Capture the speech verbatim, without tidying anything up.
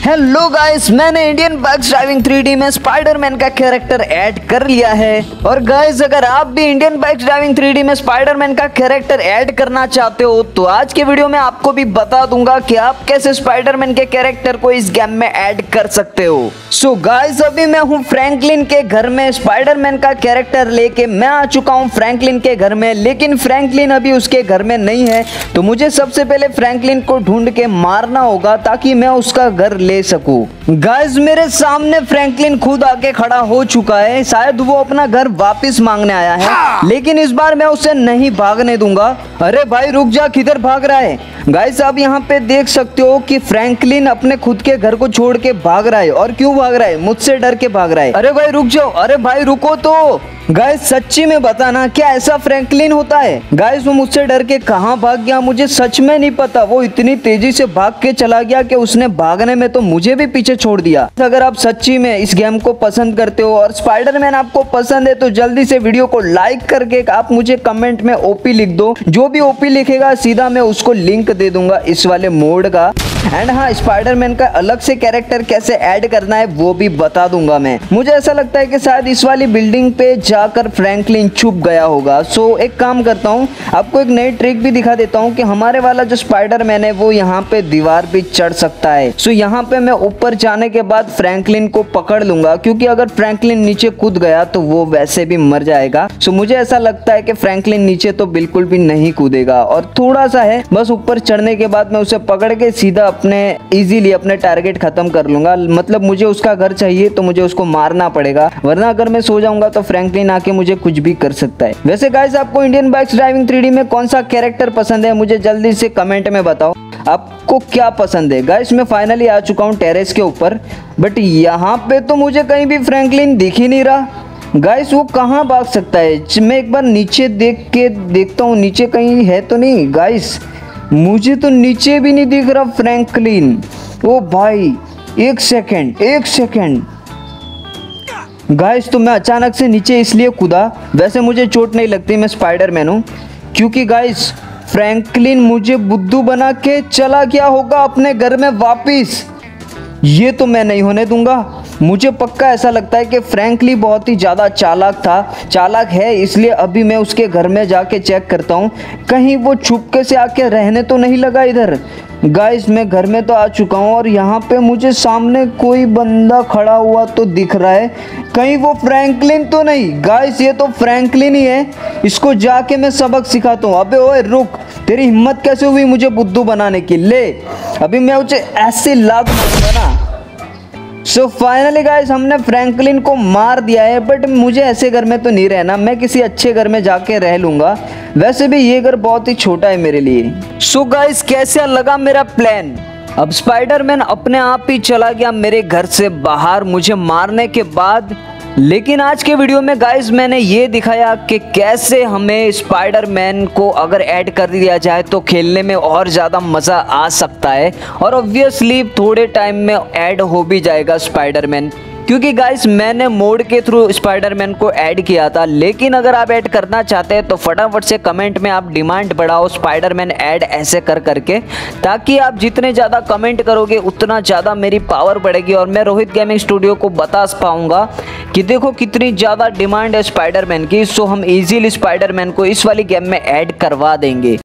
Hello guys, मैंने Indian bikes driving three D में Spiderman का कैरेक्टर ऐड कर लिया है। और गाइस, अगर आप भी Indian bikes driving three D में स्पाइडरमैन का कैरेक्टर ऐड करना चाहते हो तो आज के वीडियो में आपको भी बता दूंगा कि आप कैसे स्पाइडरमैन के कैरेक्टर को इस गेम में ऐड कर सकते हो। सो so गाइस, अभी मैं हूँ फ्रैंकलिन के घर में। स्पाइडरमैन का कैरेक्टर लेके मैं आ चुका हूँ फ्रैंकलिन के घर में, लेकिन फ्रैंकलिन अभी उसके घर में नहीं है। तो मुझे सबसे पहले फ्रैंकलिन को ढूंढ के मारना होगा ताकि मैं उसका घर ले सकूं। गाइस, मेरे सामने फ्रैंकलिन खुद आके खड़ा हो चुका है। शायद वो अपना घर वापस मांगने आया है, लेकिन इस बार मैं उसे नहीं भागने दूंगा। अरे भाई रुक जा, किधर भाग रहा है? गाइस, आप यहाँ पे देख सकते हो कि फ्रैंकलिन अपने खुद के घर को छोड़ के भाग रहा है। और क्यों भाग रहा है? मुझसे डर के भाग रहा है। अरे भाई रुक जाओ, अरे भाई रुको तो। गाइस, सच्ची में बताना, क्या ऐसा फ्रैंकलिन होता है? गाइस, वो मुझसे डर के कहाँ भाग गया मुझे सच में नहीं पता। वो इतनी तेजी से भाग के चला गया कि उसने भागने में तो मुझे भी पीछे छोड़ दिया। अगर आप सच्ची में इस गेम को पसंद करते हो और स्पाइडरमैन आपको पसंद है तो जल्दी से वीडियो को लाइक करके आप मुझे कमेंट में ओपी लिख दो। जो भी ओपी लिखेगा सीधा मैं उसको लिंक दे दूंगा इस वाले मोड का। एंड हाँ, स्पाइडरमैन का अलग से कैरेक्टर कैसे ऐड करना है वो भी बता दूंगा मैं। मुझे ऐसा लगता है कि शायद इस वाली बिल्डिंग पे जाकर फ्रैंकलिन छुप गया होगा। सो एक काम करता हूँ, आपको एक नई ट्रिक भी दिखा देता हूँ कि हमारे वाला जो स्पाइडरमैन है वो यहाँ पे दीवार पे चढ़ सकता है। सो यहाँ पे मैं ऊपर जाने के बाद फ्रैंकलिन को पकड़ लूंगा, क्योंकि अगर फ्रैंकलिन नीचे कूद गया तो वो वैसे भी मर जाएगा। सो मुझे ऐसा लगता है कि फ्रैंकलिन नीचे तो बिल्कुल भी नहीं कूदेगा और थोड़ा सा है बस। ऊपर चढ़ने के बाद मैं उसे पकड़ के सीधा अपने इजीली अपने टारगेट खत्म कर लूंगा। मतलब मुझे उसका घर चाहिए तो मुझे उसको मारना पड़ेगा, वरना अगर मैं सो जाऊंगा तो फ्रैंकलिन आके मुझे कुछ भी कर सकता है। वैसे गाइस, आपको Indian bikes driving three D में कौन सा कैरेक्टर पसंद है मुझे जल्दी से कमेंट में बताओ। आपको क्या पसंद है? गाइस, मैं फाइनली आ चुका हूँ टेरेस के ऊपर, बट यहाँ पे तो मुझे कहीं भी फ्रैंकलिन दिख ही नहीं रहा। गाइस, वो कहाँ भाग सकता है? मैं एक बार नीचे देख के देखता हूँ, नीचे कहीं है तो नहीं। गाइस, मुझे तो नीचे भी नहीं दिख रहा फ्रैंकलिन। ओ भाई, एक सेकंड एक सेकंड गाइस, तो मैं अचानक से नीचे इसलिए कूदा। वैसे मुझे चोट नहीं लगती, मैं स्पाइडरमैन हूँ। क्योंकि गाइस, फ्रैंकलिन मुझे बुद्धू बना के चला गया होगा अपने घर में वापिस। ये तो मैं नहीं होने दूंगा। मुझे पक्का ऐसा लगता है कि फ्रैंकलिन बहुत ही ज़्यादा चालाक था, चालाक है, इसलिए अभी मैं उसके घर में जाके चेक करता हूँ कहीं वो छुपके से आके रहने तो नहीं लगा इधर। गाइस, मैं घर में तो आ चुका हूँ और यहाँ पे मुझे सामने कोई बंदा खड़ा हुआ तो दिख रहा है। कहीं वो फ्रैंकलिन तो नहीं? गाइस, ये तो फ्रैंकलिन ही है। इसको जाके मैं सबक सिखाता हूँ। अबे ओए रुक, तेरी हिम्मत कैसे हुई मुझे बुद्धू बनाने की? ले, अभी मैं उसे ऐसे लात मारूंगा ना। सो फाइनली गाइस, हमने फ्रैंकलिन को मार दिया है, बट मुझे ऐसे घर में तो नहीं रहना। मैं किसी अच्छे घर में जाके रह लूंगा। वैसे भी ये घर बहुत ही छोटा है मेरे लिए। सो गाइस, कैसा लगा मेरा प्लान? अब स्पाइडरमैन अपने आप ही चला गया मेरे घर से बाहर मुझे मारने के बाद। लेकिन आज के वीडियो में गाइस मैंने ये दिखाया कि कैसे हमें स्पाइडरमैन को अगर ऐड कर दिया जाए तो खेलने में और ज़्यादा मज़ा आ सकता है। और ऑब्वियसली थोड़े टाइम में ऐड हो भी जाएगा स्पाइडरमैन, क्योंकि गाइस मैंने मोड के थ्रू स्पाइडरमैन को ऐड किया था। लेकिन अगर आप ऐड करना चाहते हैं तो फटाफट से कमेंट में आप डिमांड बढ़ाओ स्पाइडरमैन ऐड ऐसे कर करके, ताकि आप जितने ज़्यादा कमेंट करोगे उतना ज़्यादा मेरी पावर बढ़ेगी और मैं रोहित गेमिंग स्टूडियो को बता पाऊंगा कि देखो कितनी ज़्यादा डिमांड है स्पाइडरमैन की। सो हम इजीली स्पाइडरमैन को इस वाली गेम में ऐड करवा देंगे।